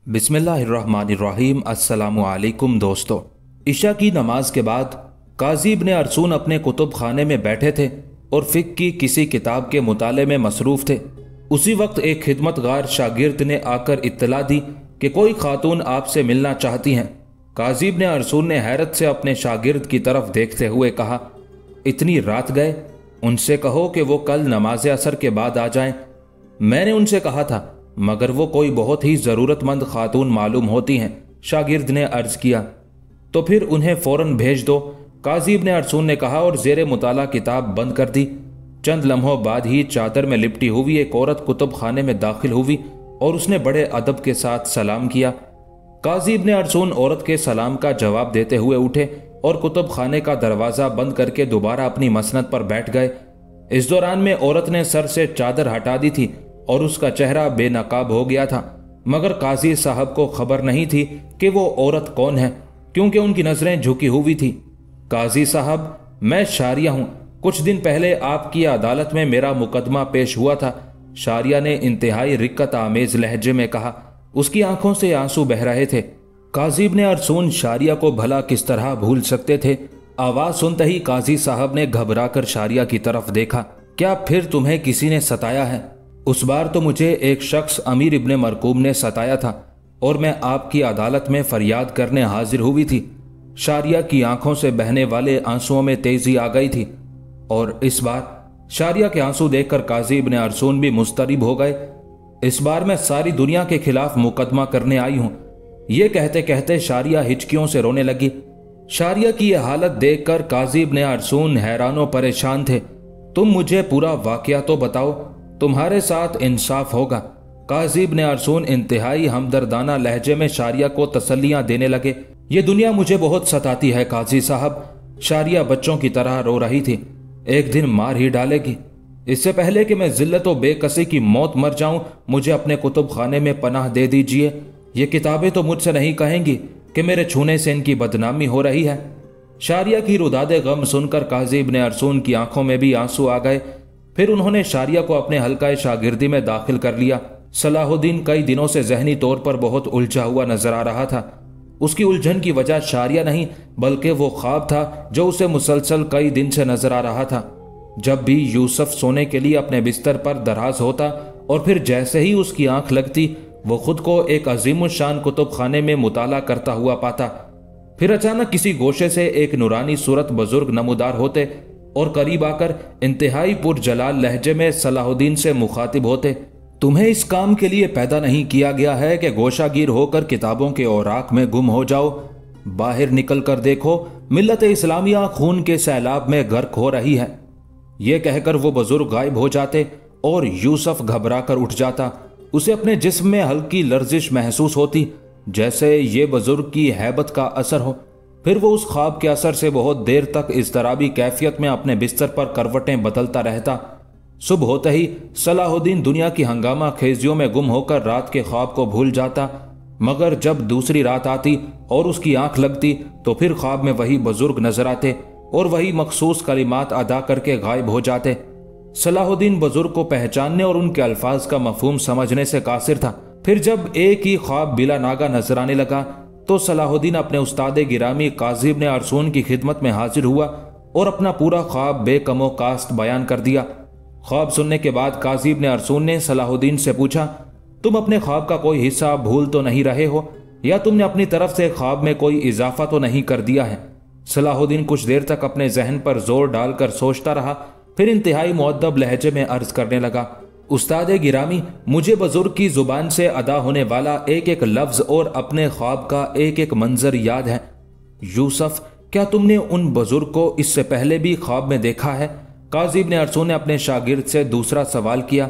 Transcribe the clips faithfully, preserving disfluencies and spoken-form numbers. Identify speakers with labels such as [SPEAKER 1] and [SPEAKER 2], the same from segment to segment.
[SPEAKER 1] बिस्मिल्लाहिर्रहमानिर्रहीम। अस्सलामु अलैकुम दोस्तों। इशा की नमाज के बाद काजी इब्ने अरसून अपने कुतुब खाने में बैठे थे और फ़िक़्ह की किसी किताब के मुताले में मसरूफ़ थे। उसी वक्त एक खिदमतगार शागिर्द ने आकर इत्तला दी कि कोई खातून आपसे मिलना चाहती हैं। काजी इब्ने अरसून ने हैरत से अपने शागिर्द की तरफ देखते हुए कहा, इतनी रात गए, उनसे कहो कि वो कल नमाज असर के बाद आ जाएं। मैंने उनसे कहा था, मगर वो कोई बहुत ही ज़रूरतमंद खातून मालूम होती हैं। शागिर्द ने अर्ज़ किया, तो फिर उन्हें फ़ौरन भेज दो। काजी इब्ने अरसून ने कहा और ज़ेरे मुताला किताब बंद कर दी। चंद लम्हों बाद ही चादर में लिपटी हुई एक औरत कुतुब खाने में दाखिल हुई और उसने बड़े अदब के साथ सलाम किया। काजी इब्ने अरसून औरत के सलाम का जवाब देते हुए उठे और कुतुब खाने का दरवाज़ा बंद करके दोबारा अपनी मसनद पर बैठ गए। इस दौरान में औरत ने सर से चादर हटा दी थी और उसका चेहरा बेनकाब हो गया था, मगर काजी साहब को खबर नहीं थी कि वो औरत कौन है, क्योंकि उनकी नजरें झुकी हुई थी। काजी साहब, मैं शारिया हूं। कुछ दिन पहले आपकी अदालत में मेरा मुकदमा पेश हुआ था। शारिया ने इंतहाई रिक्कत आमेज लहजे में कहा। उसकी आंखों से आंसू बह रहे थे। काजी इब्ने अरसून शारिया को भला किस तरह भूल सकते थे। आवाज सुनते ही काजी साहब ने घबराकर शारिया की तरफ देखा। क्या फिर तुम्हें किसी ने सताया है? उस बार तो मुझे एक शख्स अमीर इब्ने मरकूम ने सताया था और मैं आपकी अदालत में फरियाद करने हाजिर हुई थी। शारिया की आंखों से बहने वाले आंसुओं में तेजी आ गई थी और इस बार शारिया के आंसू देखकर काजी इब्ने अरसून भी मुस्तरिब हो गए। इस बार मैं सारी दुनिया के खिलाफ मुकदमा करने आई हूं। ये कहते कहते शारिया हिचकियों से रोने लगी। शारिया की यह हालत देखकर काजी इब्ने अरसून हैरानो परेशान थे। तुम मुझे पूरा वाकया तो बताओ, तुम्हारे साथ इंसाफ होगा। काजी इब्ने अरसून इंतहाई हमदर्दाना लहजे में शारिया को तसल्लियां देने लगे। ये दुनिया मुझे बहुत सताती है काजी साहब। शारिया बच्चों की तरह रो रही थी। एक दिन मार ही डालेगी। इससे पहले कि मैं जिल्लत और बेकसी की मौत मर जाऊं, मुझे अपने कुतुब खाने में पनाह दे दीजिए। ये किताबें तो मुझसे नहीं कहेंगी कि मेरे छूने से इनकी बदनामी हो रही है। शारिया की रुदादे गम सुनकर काजी इब्ने अरसून की आंखों में भी आंसू आ गए। फिर उन्होंने शारिया को अपने हल्काए शागिर्दी में दाखिल कर लिया। सलाहुद्दीन कई दिनों से जहनी तौर पर बहुत उलझा हुआ नजर आ रहा था। उसकी उलझन की वजह शारिया नहीं, बल्कि वो ख्वाब था जो उसे मुसलसल कई दिन से नजर आ रहा था। जब भी यूसुफ सोने के लिए अपने बिस्तर पर दराज होता और फिर जैसे ही उसकी आंख लगती, वो खुद को एक अजीमुशान कुतुब खाने में मुताला करता हुआ पाता। फिर अचानक किसी गोशे से एक नूरानी सूरत बुजुर्ग नमूदार होते और करीब आकर इंतहाई पुरजलाल लहजे में सलाहुद्दीन से मुखातिब होते। तुम्हें इस काम के लिए पैदा नहीं किया गया है कि गोशागिर होकर किताबों के औराक में गुम हो जाओ। बाहर निकल कर देखो, मिल्लत इस्लामिया खून के सैलाब में गर्क हो रही है। यह कहकर वो बुजुर्ग गायब हो जाते और यूसुफ घबरा कर उठ जाता। उसे अपने जिस्म में हल्की लर्जिश महसूस होती, जैसे ये बुजुर्ग की हैबत का असर हो। फिर वो उस ख्वाब के असर से बहुत देर तक इज़्तिराबी कैफियत में अपने बिस्तर पर करवटें बदलता रहता। सुबह होते ही सलाहुद्दीन दुनिया की हंगामा खेजियों में गुम होकर रात के ख्वाब को भूल जाता। मगर जब दूसरी रात आती और उसकी आंख लगती तो फिर ख्वाब में वही बुजुर्ग नजर आते और वही मखसूस कलिमात अदा करके गायब हो जाते। सलाहुद्दीन बुजुर्ग को पहचानने और उनके अल्फाज का मफहूम समझने से कासिर था। फिर जब एक ही ख्वाब बिला नागा नजर आने लगा तो सलाहुद्दीन अपने उस्ताद गिरामी काजी इब्ने अरसून की खिदमत में हाजिर हुआ और अपना पूरा ख्वाब बेकमो कास्त बयान कर दिया। ख्वाब सुनने के बाद काजी इब्ने अरसून ने सलाहुद्दीन से पूछा, तुम अपने ख्वाब का कोई हिस्सा भूल तो नहीं रहे हो, या तुमने अपनी तरफ से ख्वाब में कोई इजाफा तो नहीं कर दिया है? सलाहुद्दीन कुछ देर तक अपने जहन पर जोर डालकर सोचता रहा, फिर इंतहाई मुअद्दब लहजे में अर्ज करने लगा, उस्ताद गिरामी, मुझे बुजुर्ग की जुबान से अदा होने वाला एक एक लफ्ज और अपने ख्वाब का एक एक मंजर याद है। यूसुफ, क्या तुमने उन बुजुर्ग को इससे पहले भी ख्वाब में देखा है? काजी इब्ने अरसून ने अपने शागिर्द से दूसरा सवाल किया।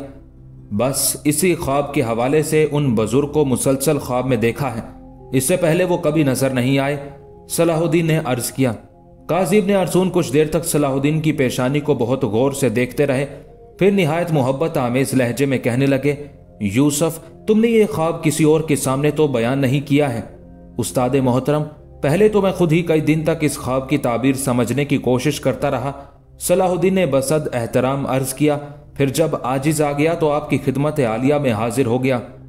[SPEAKER 1] बस इसी ख्वाब के हवाले से उन बुजुर्ग को मुसलसल ख्वाब में देखा है, इससे पहले वो कभी नजर नहीं आए, सलाहुद्दीन ने अर्ज किया। काजी इब्ने अरसून कुछ देर तक सलाहुद्दीन की पेशानी को बहुत गौर से देखते रहे, फिर निहायत मोहब्बत आमेज लहजे में कहने लगे, यूसुफ, तुमने ये ख्वाब किसी और के सामने तो बयान नहीं किया है। उस्ताद मोहतरम, पहले तो मैं खुद ही कई दिन तक इस ख्वाब की ताबीर समझने की कोशिश करता रहा। सलाहुद्दीन ने बसद एहतराम अर्ज किया। फिर जब आजिज आ गया तो आपकी खिदमत आलिया में हाजिर हो गया।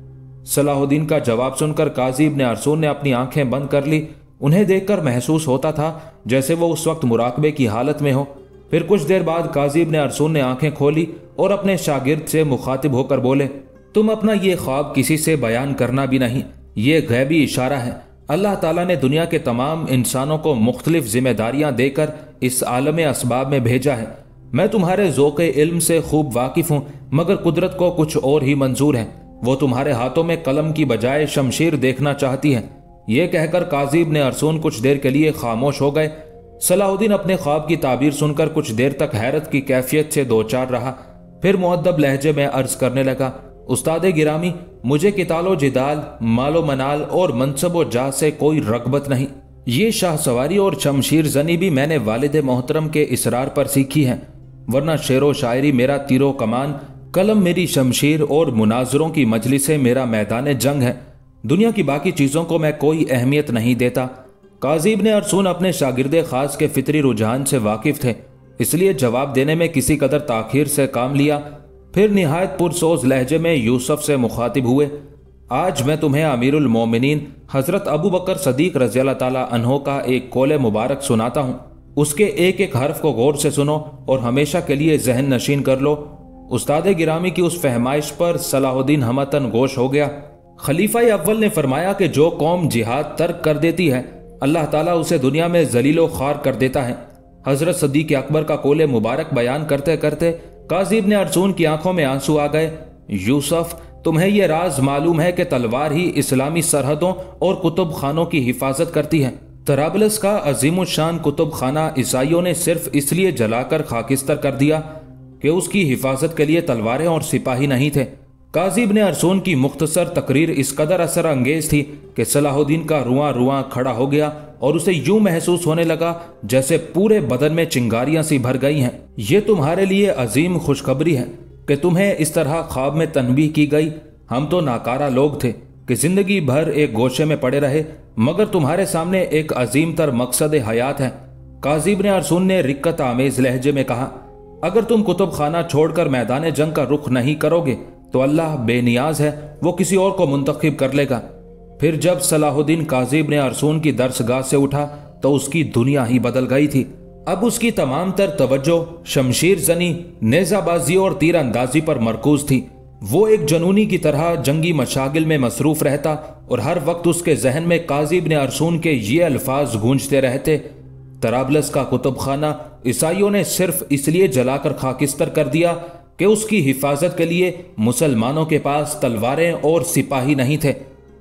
[SPEAKER 1] सलाहुद्दीन का जवाब सुनकर काजी इब्ने अरसून ने अपनी आंखें बंद कर ली। उन्हें देखकर महसूस होता था जैसे वो उस वक्त मुराकबे की हालत में हो। फिर कुछ देर बाद काजी इब्ने अरसून ने आंखें खोली और अपने शागिर्द से मुखातिब होकर बोले, तुम अपना ये ख्वाब किसी से बयान करना भी नहीं, ये गैबी इशारा है। अल्लाह ताला ने दुनिया के तमाम इंसानों को मुख्तलिफ जिम्मेदारियां देकर इस आलम असबाब में भेजा है। मैं तुम्हारे ज़ौक़े इल्म से खूब वाकिफ हूँ, मगर कुदरत को कुछ और ही मंजूर है। वो तुम्हारे हाथों में कलम की बजाय शमशीर देखना चाहती है। ये कहकर काजी इब्ने अरसून कुछ देर के लिए खामोश हो गए। सलाहुद्दीन अपने ख्वाब की ताबीर सुनकर कुछ देर तक हैरत की कैफियत से दो चार रहा। फिर मुअद्दब लहजे में अर्ज करने लगा, उस्ताद गिरामी, मुझे कितालो जिदाल, मालो मनाल और मनसब व जा से कोई रगबत नहीं। ये शाह सवारी और शमशीर जनी भी मैंने वालिद मोहतरम के इसरार पर सीखी है, वरना शेरो शायरी मेरा तीरो कमान, कलम मेरी शमशीर और मुनाजरों की मजलिसें मेरा मैदान जंग है। दुनिया की बाकी चीज़ों को मैं कोई अहमियत नहीं देता। काजी इब्ने अरसून अपने शागिर्दे खास के फितरी रुझान से वाकिफ थे, इसलिए जवाब देने में किसी कदर ताखीर से काम लिया। फिर निहायत पुरसोज लहजे में यूसुफ से मुखातिब हुए, आज मैं तुम्हें अमीरुल मोमिनीन हजरत अबू बकर सदीक रज़ी अल्लाह ताला अन्हो का एक कौले मुबारक सुनाता हूँ। उसके एक एक हर्फ को गौर से सुनो और हमेशा के लिए जहन नशीन कर लो। उस्ताद गिरामी की उस फहमाइश पर सलाहुद्दीन हमतन गोश हो गया। खलीफा अव्वल ने फरमाया कि जो कौम जिहाद तर्क कर देती है, अल्लाह ताला उसे दुनिया में जलीलो खार कर देता है। हजरत सदीक अकबर का कौले मुबारक बयान करते करते काजी इब्ने अरसून की आंखों में आंसू आ गए। यूसुफ, तुम्हें यह राज मालूम है कि तलवार ही इस्लामी सरहदों और कुतुब खानों की हिफाजत करती है। तराबलस का अजीमुशान कुतुब खाना ईसाइयों ने सिर्फ इसलिए जलाकर खाकिस्तर कर दिया कि उसकी हिफाजत के लिए तलवारें और सिपाही नहीं थे। काजी इब्ने अरसून की मुख्तसर तकरीर इस कदर असर अंगेज थी कि सलाहुद्दीन का रुआं रुआं खड़ा हो गया और उसे यूं महसूस होने लगा जैसे पूरे बदन में चिंगारियां सी भर गई हैं। ये तुम्हारे लिए अजीम खुशखबरी है कि तुम्हें इस तरह ख्वाब में तनबीह की गई। हम तो नाकारा लोग थे कि जिंदगी भर एक गोशे में पड़े रहे, मगर तुम्हारे सामने एक अजीम तर मकसद हयात है। काजी इब्ने अरसून ने रिक्कत आमेज लहजे में कहा, अगर तुम कुतुब खाना छोड़कर मैदान जंग का रुख नहीं करोगे तो अल्लाह बेनियाज है, वो किसी और को मुंतखब कर लेगा। फिर जब सलाहुद्दीन काजी इब्ने अरसून की दरसगाह से उठा तो उसकी दुनिया ही बदल गई थी। अब उसकी तमाम तर तवज्जो शमशीर जनी, नेजाबाजी और तीर अंदाजी पर मरकूज थी। वो एक जनूनी की तरह जंगी मशागिल में मसरूफ रहता और हर वक्त उसके जहन में काजी इब्ने अरसून के ये अल्फाज गूंजते रहते, तराबलस का कुतुब खाना ईसाइयों ने सिर्फ इसलिए जलाकर खाकिस्तर कर दिया कि उसकी हिफाजत के लिए मुसलमानों के पास तलवारें और सिपाही नहीं थे।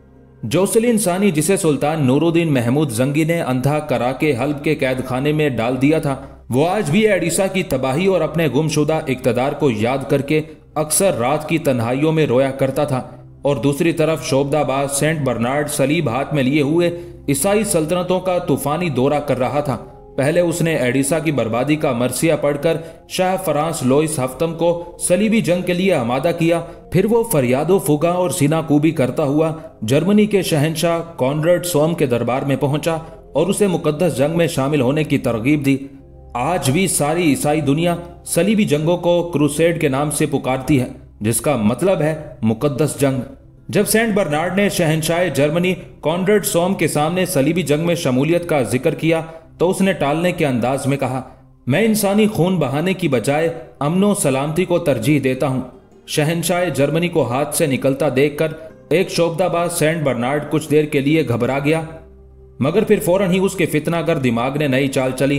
[SPEAKER 1] जोसली इंसानी, जिसे सुल्तान नूरुद्दीन महमूद जंगी ने अंधा करा के हल्ब के कैद खाने में डाल दिया था, वो आज भी एडिसा की तबाही और अपने गुमशुदा इक़्तिदार को याद करके अक्सर रात की तन्हाइयों में रोया करता था। और दूसरी तरफ शोबदाबाद सेंट बर्नार्ड सलीब हाथ में लिए हुए ईसाई सल्तनतों का तूफानी दौरा कर रहा था। पहले उसने एडिसा की बर्बादी का मरसिया पढ़कर शाह फ्रांस लोइस हफ्तम को सलीबी जंग के लिए आमादा किया। फिर वो फरियादो फुगा और सीनाकूबी करता हुआ जर्मनी के शहंशाह कॉनरेड सोम के दरबार में पहुंचा और उसे मुकद्दस जंग में शामिल होने की तरगीब दी। आज भी सारी ईसाई दुनिया सलीबी जंगों को क्रूसेड के नाम से पुकारती है, जिसका मतलब है मुकद्दस जंग। जब सेंट बर्नार्ड ने शहंशाह जर्मनी कॉनरेड सोम के सामने सलीबी जंग में शमूलियत का जिक्र किया तो उसने टालने के अंदाज में कहा, मैं इंसानी खून बहाने की बजाय अमनो सलामती को तरजीह देता हूं। शहंशाह जर्मनी को हाथ से निकलता देखकर एक शोबदाबाज सेंट बर्नार्ड कुछ देर के लिए घबरा गया, मगर फिर फौरन ही उसके फितनागर दिमाग ने नई चाल चली।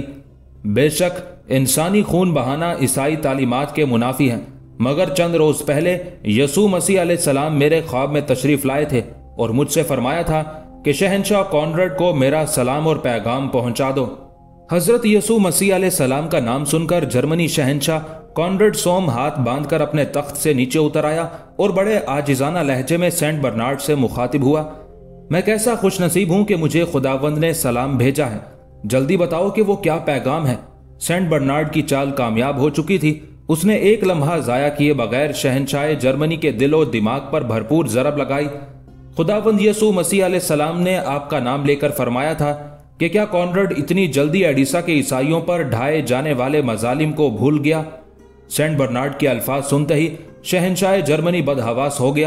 [SPEAKER 1] बेशक इंसानी खून बहाना ईसाई तालीमात के मुनाफी है, मगर चंद रोज पहले यसू मसीह अलैहिस्सलाम मेरे ख्वाब में तशरीफ लाए थे और मुझसे फरमाया था कि शहंशाह कॉनरेड को मेरा सलाम और पैगाम पहुंचा दो। हजरत यसू मसीह अलैहिस्सलाम का नाम सुनकर जर्मनी शहंशाह कॉनरेड सोम हाथ बांधकर अपने तख्त से नीचे उतर आया और बड़े आजिजाना लहजे में सेंट बर्नार्ड से मुखातिब हुआ, मैं कैसा खुशनसीब हूं कि मुझे खुदावंद ने सलाम भेजा है। जल्दी बताओ कि वो क्या पैगाम है। सेंट बर्नार्ड की चाल कामयाब हो चुकी थी। उसने एक लम्हा जाया किए बगैर शहंशाह जर्मनी के दिलो दिमाग पर भरपूर जरब लगाई। खुदावंद यसू मसीह अलैहिस्सलाम ने आपका नाम लेकर फरमाया था कि क्या कॉनरेड इतनी जल्दी एडिसा के ईसाइयों पर ढाए जाने वाले मजालिम को भूल गया। सेंट बर्नार्ड के अल्फाज सुनते ही शहंशाह जर्मनी बदहवास हो गया।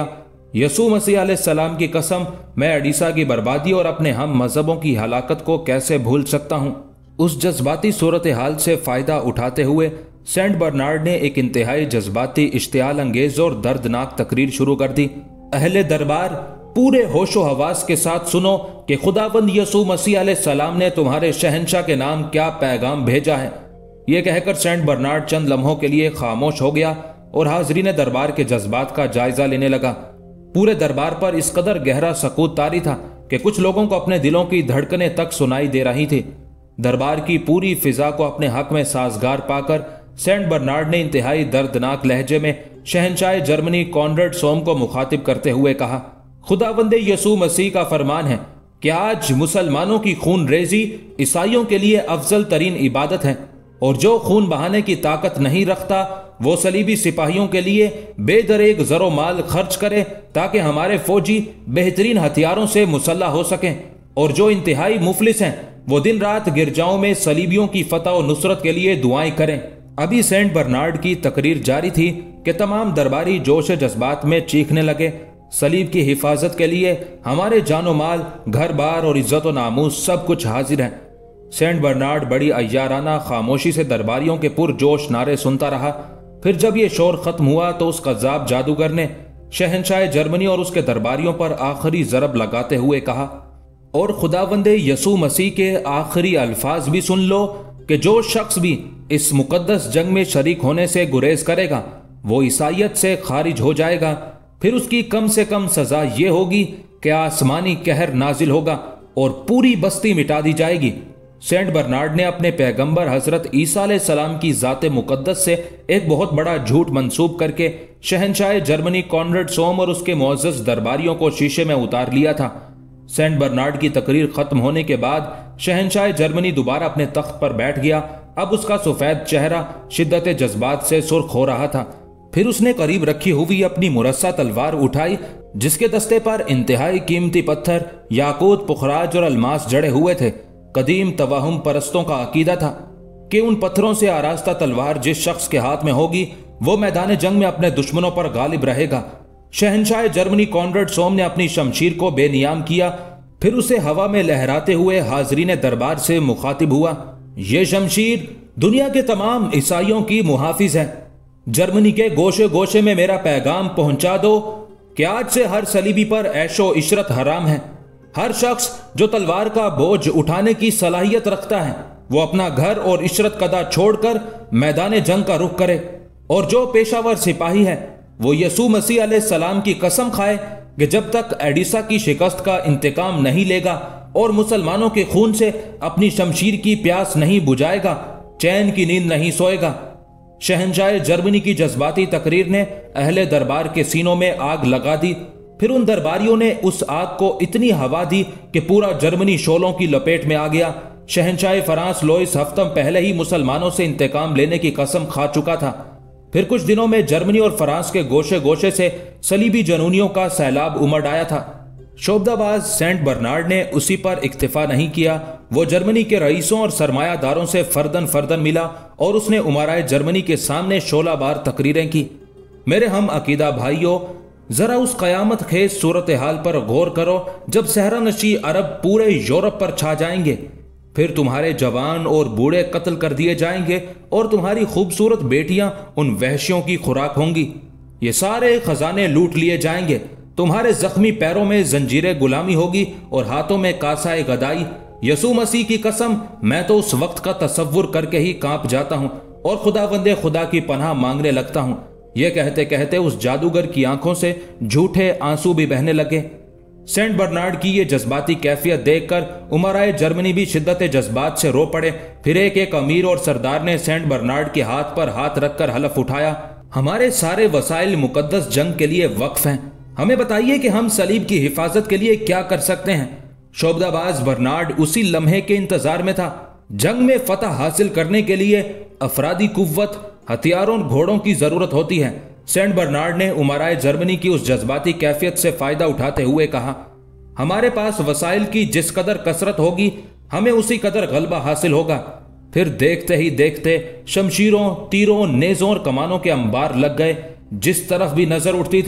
[SPEAKER 1] यसू मसीह अलैहिस्सलाम की कसम, मैं एडिसा की बर्बादी और अपने हम मजहबों की हलाकत को कैसे भूल सकता हूँ। उस जज्बाती सूरत हाल से फ़ायदा उठाते हुए सेंट बर्नार्ड ने एक इंतहाई जज्बाती, इश्तियाल अंगेज और दर्दनाक तकरीर शुरू कर दी। अहले दरबार, पूरे होशो हवास के साथ सुनो कि खुदावंद यसू मसीह अलैहिस्सलाम ने तुम्हारे शहंशाह के नाम क्या पैगाम भेजा है। यह कहकर सेंट बर्नार्ड चंद लम्हों के लिए खामोश हो गया और हाजरीन दरबार के जज्बात का जायजा लेने लगा। पूरे दरबार पर इस कदर गहरा सकूत तारी था कि कुछ लोगों को अपने दिलों की धड़कनें तक सुनाई दे रही थी। दरबार की पूरी फिजा को अपने हक में साजगार पाकर सेंट बर्नार्ड ने इंतहाई दर्दनाक लहजे में शहंशाह जर्मनी कॉनरेड सोम को मुखातिब करते हुए कहा, खुदावंदे यसू मसीह का फरमान है कि आज मुसलमानों की खून रेजी ईसाइयों के लिए अफजल तरीन इबादत है, और जो खून बहाने की ताकत नहीं रखता वो सलीबी सिपाहियों के लिए बेदरेग जरो माल खर्च करे ताकि हमारे फौजी बेहतरीन हथियारों से मुसल्ला हो सकें, और जो इंतहाई मुफलिस हैं वो दिन रात गिरजाओं में सलीबियों की फतह और नुसरत के लिए दुआएं करें। अभी सेंट बर्नार्ड की तकरीर जारी थी कि तमाम दरबारी जोश जज्बात में चीखने लगे, सलीब की हिफाजत के लिए हमारे जानो माल, घर बार और इज्जत व नामूस सब कुछ हाजिर है। सेंट बर्नार्ड बड़ी अय्याराना खामोशी से दरबारियों के पुरजोश नारे सुनता रहा। फिर जब ये शोर खत्म हुआ तो उस कज़्ज़ाब जादूगर ने शहंशाह जर्मनी और उसके दरबारियों पर आखिरी जरब लगाते हुए कहा, और खुदावंदे यसू मसीह के आखिरी अल्फाज भी सुन लो कि जो शख्स भी इस मुकद्दस जंग में शरीक होने से गुरेज करेगा वो ईसाइयत से खारिज हो जाएगा। फिर उसकी कम से कम सजा ये होगी कि आसमानी कहर नाजिल होगा और पूरी बस्ती मिटा दी जाएगी। सेंट बर्नार्ड ने अपने पैगंबर हजरत ईसा अलैहिस्सलाम की ज़ाते मुकद्दस से एक बहुत बड़ा झूठ मंसूब करके शहंशाह जर्मनी कॉनरेड सोम और उसके मुअज़्ज़ज़ दरबारियों को शीशे में उतार लिया था। सेंट बर्नार्ड की तकरीर खत्म होने के बाद शहंशाह जर्मनी दोबारा अपने तख्त पर बैठ गया। अब उसका सफेद चेहरा शिद्दत जज्बात से सुर्ख हो रहा था। फिर उसने करीब रखी हुई अपनी मुरस्सा तलवार उठाई, जिसके दस्ते पर इंतहाई कीमती पत्थर, याकूत, पुखराज और अलमास जड़े हुए थे। कदीम तवाहुम परस्तों का अकीदा था कि उन पत्थरों से आरास्ता तलवार जिस शख्स के हाथ में होगी वो मैदान जंग में अपने दुश्मनों पर गालिब रहेगा। शहंशाह जर्मनी कॉनरेड सोम ने अपनी शमशीर को बेनियाम किया, फिर उसे हवा में लहराते हुए हाजरीन दरबार से मुखातिब हुआ, ये शमशीर दुनिया के तमाम ईसाइयों की मुहाफिज है। जर्मनी के गोशे गोशे में मेरा पैगाम पहुंचा दो कि आज से हर सलीबी पर ऐशो इशरत हराम है। हर शख्स जो तलवार का बोझ उठाने की सलाहियत रखता है वो अपना घर और इशरत कदा छोड़कर मैदान जंग का रुख करे, और जो पेशावर सिपाही है वो यसू मसीह अलैहिस्सलाम की कसम खाए कि जब तक एडिसा की शिकस्त का इंतकाम नहीं लेगा और मुसलमानों के खून से अपनी शमशीर की प्यास नहीं बुझाएगा, चैन की नींद नहीं सोएगा। शहंशाह जर्मनी की जज्बाती तकरीर ने अहले दरबार के सीनों में आग लगा दी। फिर उन दरबारियों ने उस आग को इतनी हवा दी कि पूरा जर्मनी शोलों की लपेट में आ गया। शहंशाह फ्रांस लोइस हफ्तम पहले ही मुसलमानों से इंतकाम लेने की कसम खा चुका था। फिर कुछ दिनों में जर्मनी और फ्रांस के गोशे गोशे से सलीबी जनूनियों का सैलाब उमड़ आया था। शोबदाबाज सेंट बर्नार्ड ने उसी पर इक्तिफा नहीं किया। वो जर्मनी के रईसों और सरमायादारों से फर्दन फर्दन मिला और उसने उमराए जर्मनी के सामने शोला बार तकरीरें की। मेरे हम अकीदा भाइयों, जरा उस कयामत खेज सूरत हाल पर गौर करो जब सहरा नशी अरब पूरे यूरोप पर छा जाएंगे। फिर तुम्हारे जवान और बूढ़े कत्ल कर दिए जाएंगे और तुम्हारी खूबसूरत बेटियां उन वहशियों की खुराक होंगी। ये सारे खजाने लूट लिए जाएंगे। तुम्हारे जख्मी पैरों में जंजीरें गुलामी होगी और हाथों में कासाए गदाई। यसू मसीह की कसम, मैं तो उस वक्त का तसव्वुर करके ही कांप जाता हूं और खुदावंदे खुदा की पनाह मांगने लगता हूं। यह कहते कहते उस जादूगर की आंखों से झूठे आंसू भी बहने लगे। सेंट बर्नार्ड की ये जज्बाती कैफियत देखकर उमराए जर्मनी भी शिद्दत जज्बात से रो पड़े। फिर एक एक अमीर और सरदार ने सेंट बर्नार्ड के हाथ पर हाथ रखकर हलफ उठाया, हमारे सारे वसाइल मुकद्दस जंग के लिए वक्फ हैं। हमें बताइए कि हम सलीब की हिफाजत के लिए क्या कर सकते हैं। शोबदाबाज बर्नार्ड उसी लम्हे के इंतजार में था। जंग में फतह हासिल करने के लिए अफरादी कुव्वत, हथियारों, घोड़ों की जरूरत होती है। सेंट बर्नार्ड ने उमराए जर्मनी की उस जज्बाती कैफियत से फायदा उठाते हुए कहा, हमारे पास वसाइल की जिस कदर कसरत होगी हमें उसी कदर गलबा हासिल होगा। फिर देखते ही देखते शमशीरों, तीरों, नेजों और कमानों के अंबार लग गए। जिस तरफ भी नजर उठती थी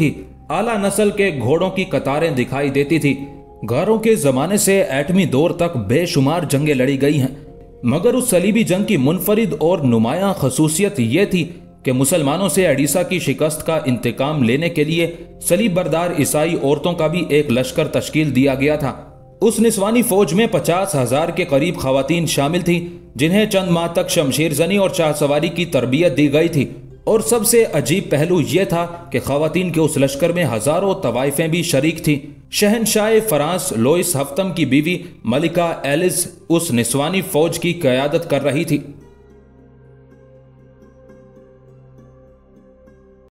[SPEAKER 1] आला नस्ल के घोड़ों की कतारें दिखाई देती थी। घरों के जमाने से एटमी दौर तक बेशुमार जंगें लड़ी गई हैं, मगर उस सलीबी जंग की मुनफरिद और नुमायां खसूसियत यह थी कि मुसलमानों से अडीसा की शिकस्त का इंतकाम लेने के लिए सलीब बरदार ईसाई औरतों का भी एक लश्कर तश्कील दिया गया था। उस निस्वानी फौज में पचास हजार के करीब खवातीन शामिल थी, जिन्हें चंद माह तक शमशीर जनी और चाहसवारी की तरबियत दी गई थी। और सबसे अजीब पहलू यह था कि खवातीन के उस लश्कर में हजारों तवाइफें भी शरीक थीं। शहनशाह फ्रांस लोइस हफ्तम की बीवी मलिका एलिस उस निस्वानी फौज की क़यादत कर रही थी।